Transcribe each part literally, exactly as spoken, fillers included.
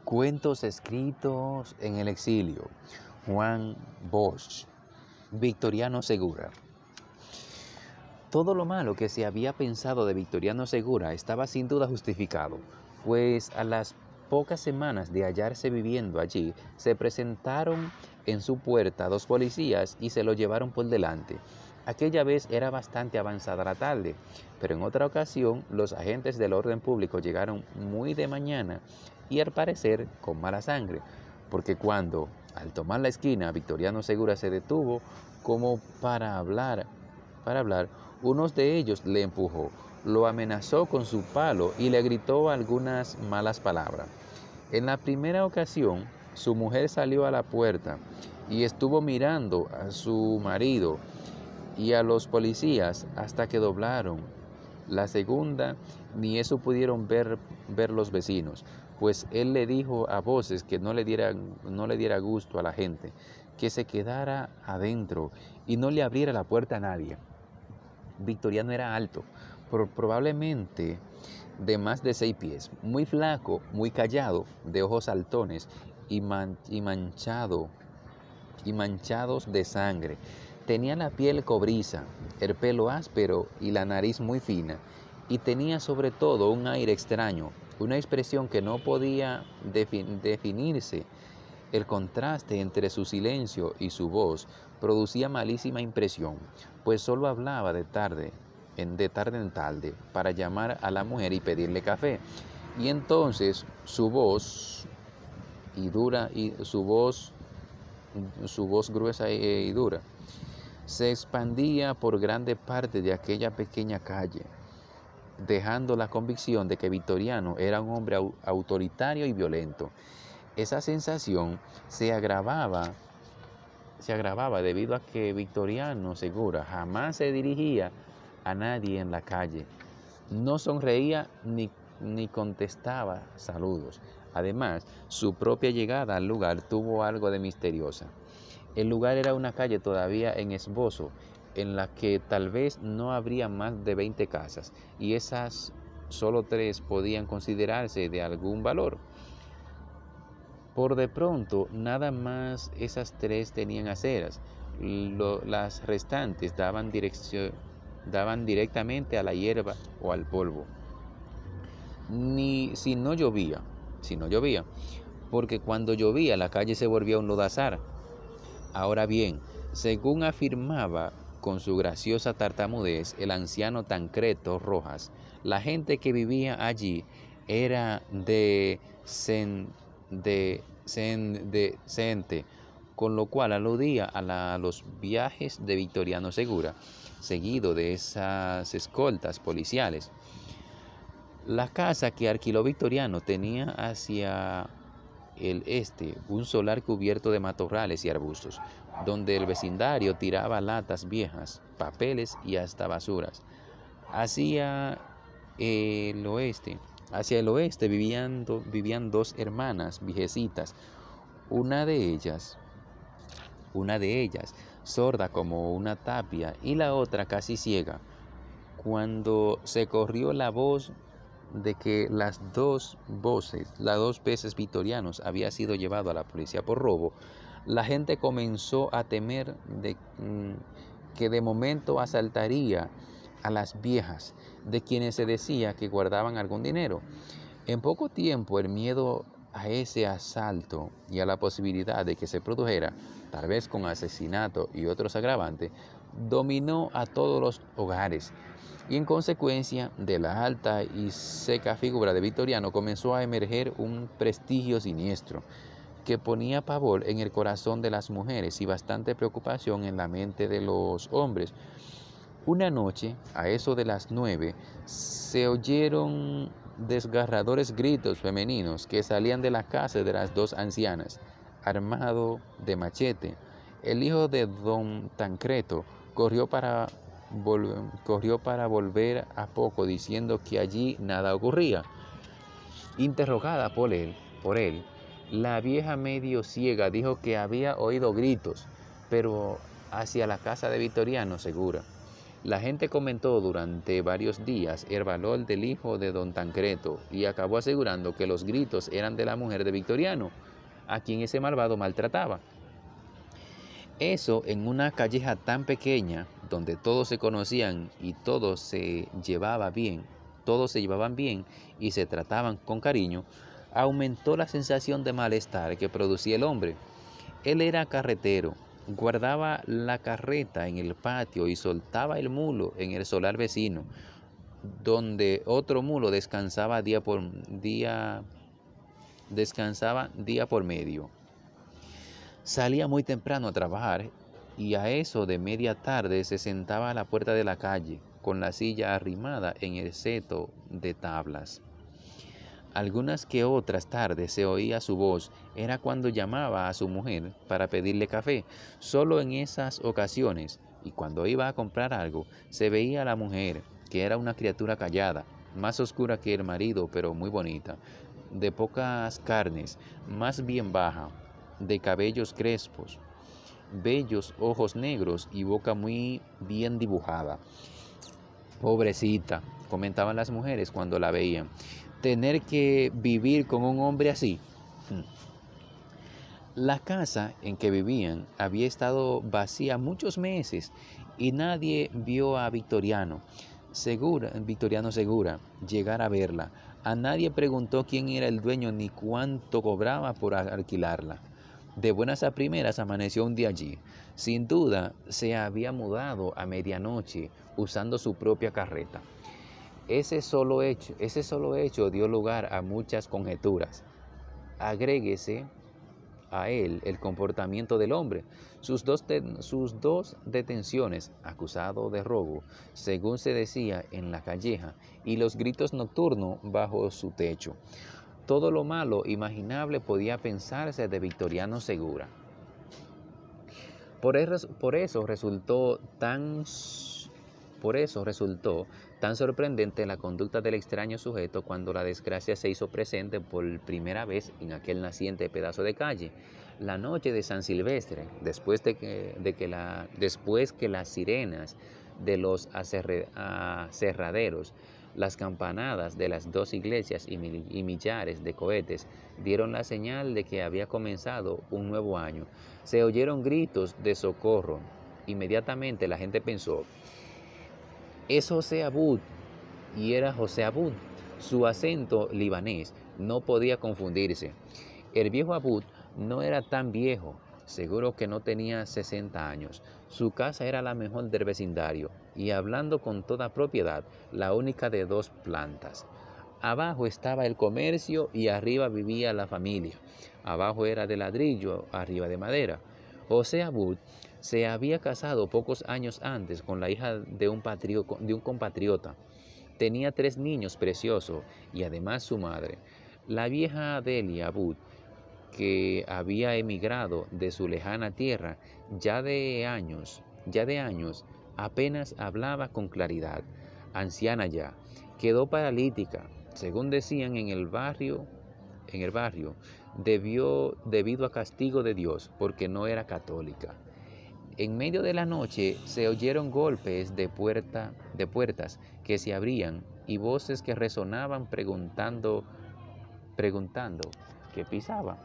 Cuentos escritos en el exilio. Juan Bosch. Victoriano Segura. Todo lo malo que se había pensado de Victoriano Segura estaba sin duda justificado, pues a las pocas semanas de hallarse viviendo allí, se presentaron en su puerta dos policías y se lo llevaron por delante. Aquella vez era bastante avanzada la tarde, pero en otra ocasión los agentes del orden público llegaron muy de mañana y al parecer con mala sangre, porque cuando, al tomar la esquina, Victoriano Segura se detuvo como para hablar, para hablar, uno de ellos le empujó, lo amenazó con su palo y le gritó algunas malas palabras. En la primera ocasión, su mujer salió a la puerta y estuvo mirando a su marido y a los policías hasta que doblaron. La segunda, ni eso pudieron ver, ver los vecinos, pues él le dijo a voces que no le diera, no le diera gusto a la gente, que se quedara adentro y no le abriera la puerta a nadie. Victoriano era alto, probablemente de más de seis pies, muy flaco, muy callado, de ojos saltones y, man, y manchado, y manchados de sangre. Tenía la piel cobriza, el pelo áspero y la nariz muy fina, y tenía sobre todo un aire extraño, una expresión que no podía defin- definirse. El contraste entre su silencio y su voz producía malísima impresión, pues solo hablaba de tarde, en, de tarde en tarde, para llamar a la mujer y pedirle café. Y entonces su voz y dura y su voz, su voz gruesa y dura, se expandía por grande parte de aquella pequeña calle, dejando la convicción de que Victoriano era un hombre autoritario y violento. Esa sensación se agravaba, se agravaba debido a que Victoriano Segura jamás se dirigía a nadie en la calle, no sonreía ni, ni contestaba saludos. Además, su propia llegada al lugar tuvo algo de misteriosa. El lugar era una calle todavía en esbozo, en la que tal vez no habría más de veinte casas, y esas solo tres podían considerarse de algún valor. Por de pronto, nada más esas tres tenían aceras. Lo, las restantes daban, dirección, daban directamente a la hierba o al polvo. Ni si no llovía, si no llovía, porque cuando llovía la calle se volvía un lodazar. Ahora bien, según afirmaba con su graciosa tartamudez el anciano Tancredo Rojas, la gente que vivía allí era de sen, de sen, de cente, con lo cual aludía a, la, a los viajes de Victoriano Segura, seguido de esas escoltas policiales. La casa que alquiló Victoriano tenía hacia el este un solar cubierto de matorrales y arbustos, donde el vecindario tiraba latas viejas, papeles y hasta basuras. Hacia el oeste, hacia el oeste vivían, do, vivían dos hermanas viejecitas, una de ellas, una de ellas sorda como una tapia y la otra casi ciega. Cuando se corrió la voz de que las dos voces, las dos veces Victorianos había sido llevado a la policía por robo, la gente comenzó a temer de mm, que de momento asaltaría a las viejas, de quienes se decía que guardaban algún dinero. En poco tiempo el miedo a ese asalto y a la posibilidad de que se produjera, tal vez con asesinato y otros agravantes, dominó a todos los hogares. Y en consecuencia de la alta y seca figura de Victoriano comenzó a emerger un prestigio siniestro que ponía pavor en el corazón de las mujeres y bastante preocupación en la mente de los hombres. Una noche, a eso de las nueve, se oyeron desgarradores gritos femeninos que salían de la casa de las dos ancianas, armado de machete. El hijo de don Tancredo corrió para corrió para volver a poco diciendo que allí nada ocurría. Interrogada por él, por él, la vieja medio ciega dijo que había oído gritos, pero hacia la casa de Victoriano Segura. La gente comentó durante varios días el valor del hijo de don Tancredo y acabó asegurando que los gritos eran de la mujer de Victoriano, a quien ese malvado maltrataba. Eso en una calleja tan pequeña, donde todos se conocían y todos se llevaba bien, todos se llevaban bien y se trataban con cariño, aumentó la sensación de malestar que producía el hombre. Él era carretero, guardaba la carreta en el patio y soltaba el mulo en el solar vecino, donde otro mulo descansaba día por día, descansaba día por medio. Salía muy temprano a trabajar y a eso de media tarde se sentaba a la puerta de la calle, con la silla arrimada en el seto de tablas. Algunas que otras tardes se oía su voz, era cuando llamaba a su mujer para pedirle café. Solo en esas ocasiones, y cuando iba a comprar algo, se veía a la mujer, que era una criatura callada, más oscura que el marido, pero muy bonita, de pocas carnes, más bien baja, de cabellos crespos, bellos ojos negros y boca muy bien dibujada. Pobrecita, comentaban las mujeres cuando la veían, tener que vivir con un hombre así. La casa en que vivían había estado vacía muchos meses y nadie vio a Victoriano Segura, Victoriano Segura llegar a verla. A nadie preguntó quién era el dueño ni cuánto cobraba por alquilarla. De buenas a primeras amaneció un día allí. Sin duda se había mudado a medianoche usando su propia carreta. Ese solo hecho, ese solo hecho dio lugar a muchas conjeturas. Agréguese a él el comportamiento del hombre, sus dos, sus dos detenciones, acusado de robo, según se decía en la calleja, y los gritos nocturnos bajo su techo. Todo lo malo imaginable podía pensarse de Victoriano Segura. Por eso, por eso resultó tan por eso resultó tan sorprendente la conducta del extraño sujeto cuando la desgracia se hizo presente por primera vez en aquel naciente pedazo de calle. La noche de San Silvestre, después de que, de que, la, después que las sirenas de los aserraderos, las campanadas de las dos iglesias y, mil, y millares de cohetes dieron la señal de que había comenzado un nuevo año. Se oyeron gritos de socorro. Inmediatamente la gente pensó: es José Abud, y era José Abud. Su acento libanés no podía confundirse. El viejo Abud no era tan viejo, seguro que no tenía sesenta años. Su casa era la mejor del vecindario y, hablando con toda propiedad, la única de dos plantas. Abajo estaba el comercio y arriba vivía la familia. Abajo era de ladrillo, arriba de madera. José Abud se había casado pocos años antes con la hija de un, patrio, de un compatriota. Tenía tres niños preciosos y además su madre. La vieja Delia Abud, que había emigrado de su lejana tierra ya de años, ya de años, apenas hablaba con claridad. Anciana ya, quedó paralítica, según decían en el barrio, en el barrio, debió, debido a castigo de Dios, porque no era católica. En medio de la noche se oyeron golpes de, puerta, de puertas que se abrían y voces que resonaban preguntando, preguntando qué pisaba,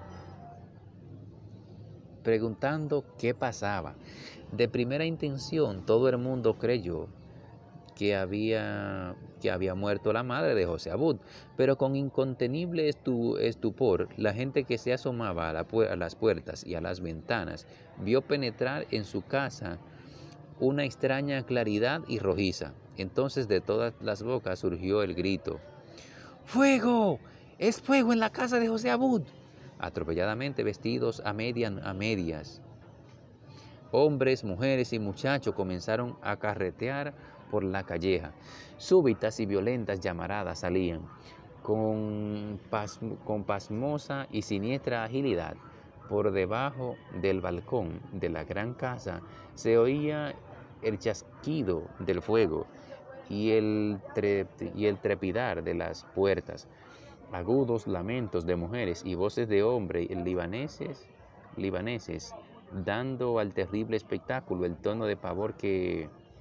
preguntando qué pasaba. De primera intención todo el mundo creyó que había, que había muerto la madre de José Abud, pero con incontenible estupor la gente que se asomaba a, la, a las puertas y a las ventanas vio penetrar en su casa una extraña claridad y rojiza. Entonces de todas las bocas surgió el grito: ¡Fuego! ¡Es fuego en la casa de José Abud! Atropelladamente vestidos a, median, a medias, hombres, mujeres y muchachos comenzaron a carretear por la calleja. Súbitas y violentas llamaradas salían con, pasmo, con pasmosa y siniestra agilidad. Por debajo del balcón de la gran casa se oía el chasquido del fuego y el, tre, y el trepidar de las puertas, agudos lamentos de mujeres y voces de hombres libaneses, libaneses, dando al terrible espectáculo el tono de pavor que,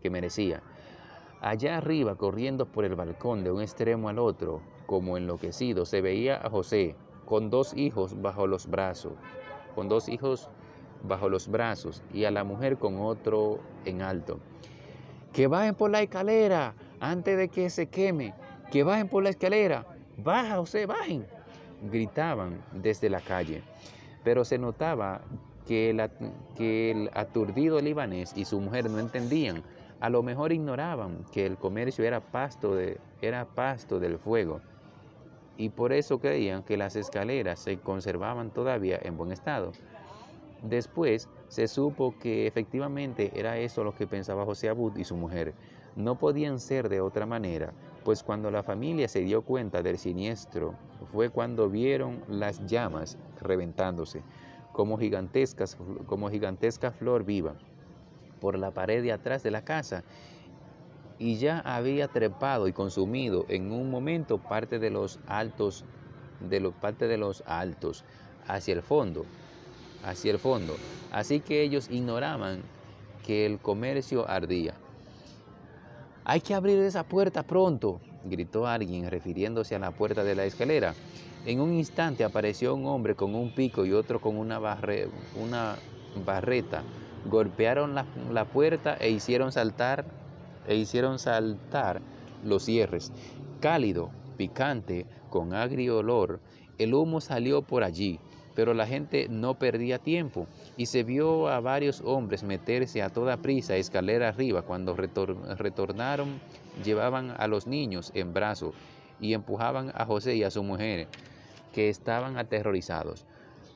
que merecía. Allá arriba, corriendo por el balcón de un extremo al otro, como enloquecido, se veía a José con dos hijos bajo los brazos, con dos hijos bajo los brazos y a la mujer con otro en alto. ¡Que bajen por la escalera antes de que se queme! ¡Que bajen por la escalera! ¡Baja, José, bajen!, gritaban desde la calle. Pero se notaba que el, que el aturdido libanés y su mujer no entendían. A lo mejor ignoraban que el comercio era pasto, de, era pasto del fuego, y por eso creían que las escaleras se conservaban todavía en buen estado. Después se supo que efectivamente era eso lo que pensaba José Abud y su mujer. No podían ser de otra manera, pues cuando la familia se dio cuenta del siniestro fue cuando vieron las llamas reventándose como gigantescas, como gigantesca flor viva por la pared de atrás de la casa, y ya había trepado y consumido en un momento parte de los altos, de los, parte de los altos hacia el fondo, hacia el fondo. Así que ellos ignoraban que el comercio ardía. «Hay que abrir esa puerta pronto», gritó alguien refiriéndose a la puerta de la escalera. En un instante apareció un hombre con un pico y otro con una, barre, una barreta. Golpearon la, la puerta e hicieron saltar, e hicieron saltar los cierres. Cálido, picante, con agrio olor, el humo salió por allí, pero la gente no perdía tiempo y se vio a varios hombres meterse a toda prisa escalera arriba. Cuando retor retornaron, llevaban a los niños en brazos y empujaban a José y a su mujer, que estaban aterrorizados.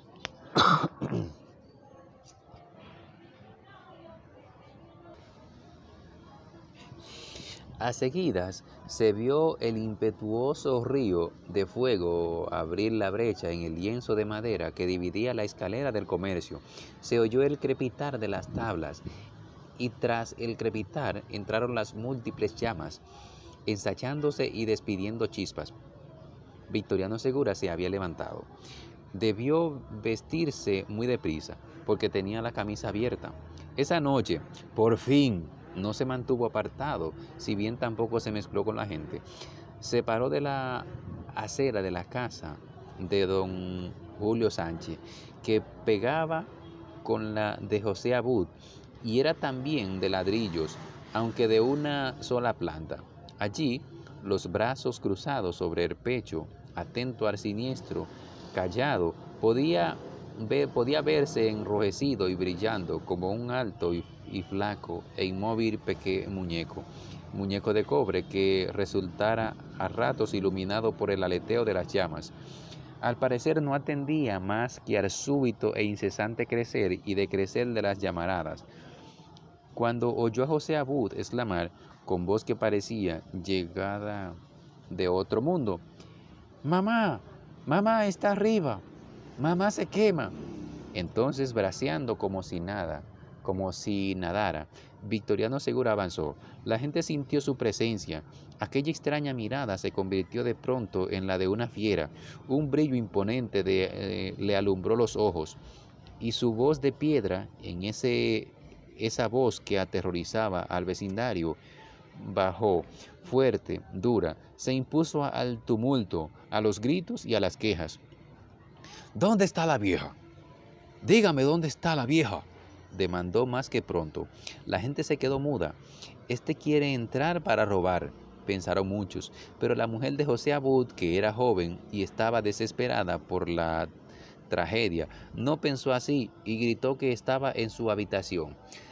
A seguidas se vio el impetuoso río de fuego abrir la brecha en el lienzo de madera que dividía la escalera del comercio. Se oyó el crepitar de las tablas y tras el crepitar entraron las múltiples llamas, ensachándose y despidiendo chispas. Victoriano Segura se había levantado. Debió vestirse muy deprisa, porque tenía la camisa abierta. Esa noche, por fin, no se mantuvo apartado, si bien tampoco se mezcló con la gente. Se paró de la acera de la casa de don Julio Sánchez, que pegaba con la de José Abud, y era también de ladrillos, aunque de una sola planta. Allí, los brazos cruzados sobre el pecho, atento al siniestro, callado, podía, ver, podía verse enrojecido y brillando como un alto y, y flaco e inmóvil pequeño muñeco, muñeco de cobre que resultara a ratos iluminado por el aleteo de las llamas. Al parecer no atendía más que al súbito e incesante crecer y decrecer de las llamaradas. Cuando oyó a José Abud exclamar, con voz que parecía llegada de otro mundo: «¡Mamá! ¡Mamá está arriba! ¡Mamá se quema!». Entonces, braceando como si nada, como si nadara, Victoriano Segura avanzó. La gente sintió su presencia. Aquella extraña mirada se convirtió de pronto en la de una fiera. Un brillo imponente de, eh, le alumbró los ojos, y su voz de piedra, en ese, esa voz que aterrorizaba al vecindario, bajó, fuerte, dura, se impuso al tumulto, a los gritos y a las quejas. «¿Dónde está la vieja? Dígame dónde está la vieja», demandó más que pronto. La gente se quedó muda. «Este quiere entrar para robar», pensaron muchos, pero la mujer de José Abud, que era joven y estaba desesperada por la tragedia, no pensó así y gritó que estaba en su habitación.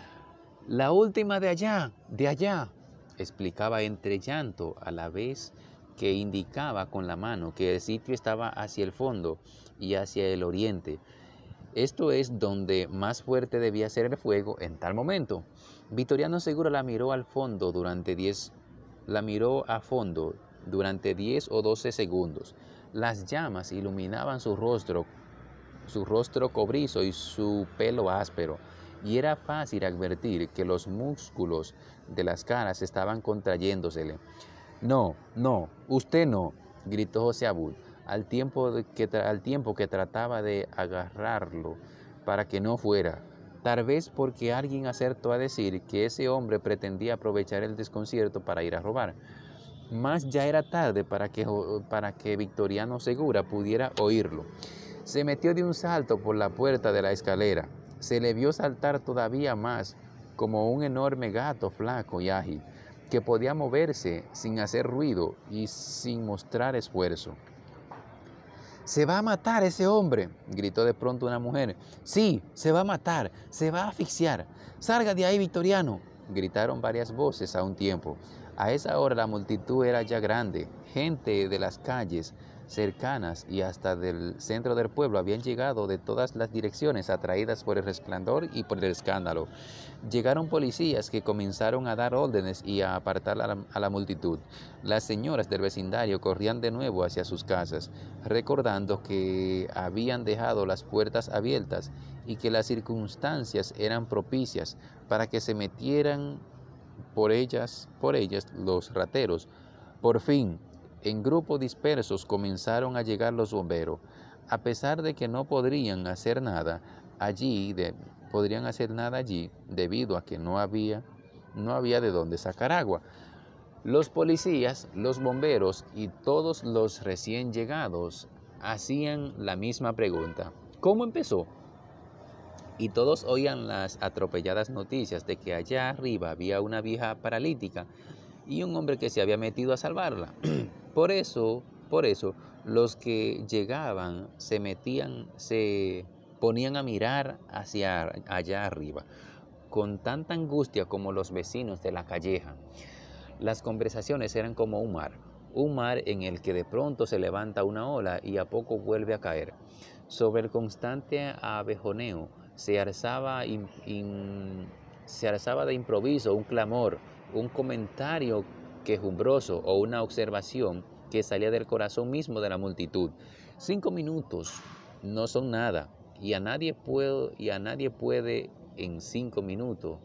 «La última de allá, de allá», explicaba entre llanto a la vez que indicaba con la mano que el sitio estaba hacia el fondo y hacia el oriente. Esto es donde más fuerte debía ser el fuego en tal momento. Victoriano Segura la miró al fondo durante diez, la miró a fondo durante diez o doce segundos. Las llamas iluminaban su rostro, su rostro cobrizo y su pelo áspero, y era fácil advertir que los músculos de las caras estaban contrayéndosele. «No, no, usted no», gritó José Abud, al tiempo, de que, al tiempo que trataba de agarrarlo para que no fuera. tal vez porque alguien acertó a decir que ese hombre pretendía aprovechar el desconcierto para ir a robar. Mas ya era tarde para que, para que Victoriano Segura pudiera oírlo. Se metió de un salto por la puerta de la escalera. Se le vio saltar todavía más, como un enorme gato flaco y ágil, que podía moverse sin hacer ruido y sin mostrar esfuerzo. «¡Se va a matar ese hombre!», gritó de pronto una mujer. «Sí, se va a matar, se va a asfixiar. ¡Salga de ahí, Victoriano!», gritaron varias voces a un tiempo. A esa hora la multitud era ya grande. Gente de las calles cercanas y hasta del centro del pueblo habían llegado de todas las direcciones, atraídas por el resplandor y por el escándalo. Llegaron policías que comenzaron a dar órdenes y a apartar a la, a la multitud. Las señoras del vecindario corrían de nuevo hacia sus casas, recordando que habían dejado las puertas abiertas y que las circunstancias eran propicias para que se metieran por ellas, por ellas los rateros. Por fin, en grupos dispersos comenzaron a llegar los bomberos. A pesar de que no podrían hacer nada allí, de, podrían hacer nada allí debido a que no había, no había de dónde sacar agua. Los policías, los bomberos y todos los recién llegados hacían la misma pregunta: ¿cómo empezó? Y todos oían las atropelladas noticias de que allá arriba había una vieja paralítica y un hombre que se había metido a salvarla. Por eso, por eso, los que llegaban se metían, se ponían a mirar hacia allá arriba, con tanta angustia como los vecinos de la calleja. Las conversaciones eran como un mar, un mar en el que de pronto se levanta una ola y a poco vuelve a caer. Sobre el constante abejoneo se alzaba, in, in, se alzaba de improviso un clamor, un comentario quejumbroso o una observación que salía del corazón mismo de la multitud. Cinco minutos no son nada, y a nadie puede, y a nadie puede en cinco minutos,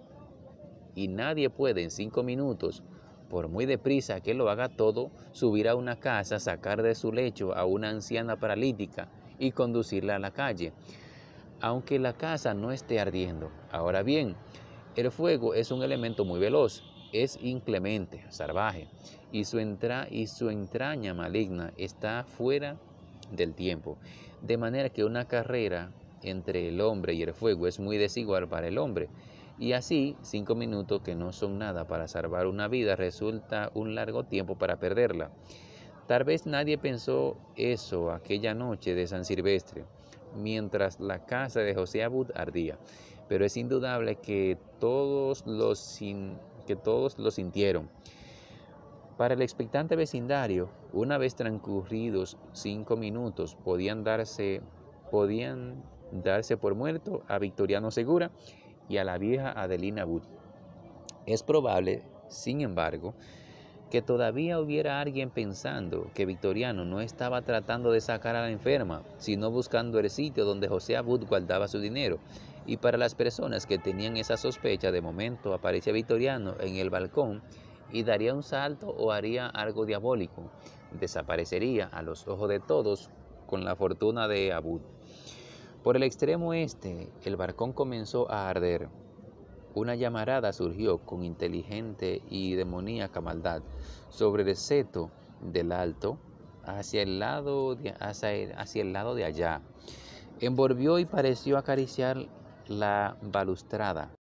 y nadie puede en cinco minutos, por muy deprisa que lo haga todo, subir a una casa, sacar de su lecho a una anciana paralítica y conducirla a la calle, aunque la casa no esté ardiendo. Ahora bien, el fuego es un elemento muy veloz, es inclemente, salvaje, y su, entra, y su entraña maligna está fuera del tiempo, de manera que una carrera entre el hombre y el fuego es muy desigual para el hombre, y así cinco minutos que no son nada para salvar una vida resulta un largo tiempo para perderla. Tal vez nadie pensó eso aquella noche de San Silvestre, mientras la casa de José Abud ardía, pero es indudable que todos los sin, que todos lo sintieron. Para el expectante vecindario, una vez transcurridos cinco minutos, podían darse, podían darse por muerto a Victoriano Segura y a la vieja Adelina Abud. Es probable, sin embargo, que todavía hubiera alguien pensando que Victoriano no estaba tratando de sacar a la enferma, sino buscando el sitio donde José Abud guardaba su dinero. Y para las personas que tenían esa sospecha, de momento aparecía Victoriano en el balcón y daría un salto o haría algo diabólico. Desaparecería a los ojos de todos con la fortuna de Abud. Por el extremo este, el balcón comenzó a arder. Una llamarada surgió con inteligente y demoníaca maldad sobre el seto del alto hacia el lado de, hacia el, hacia el lado de allá. Envolvió y pareció acariciar la balustrada.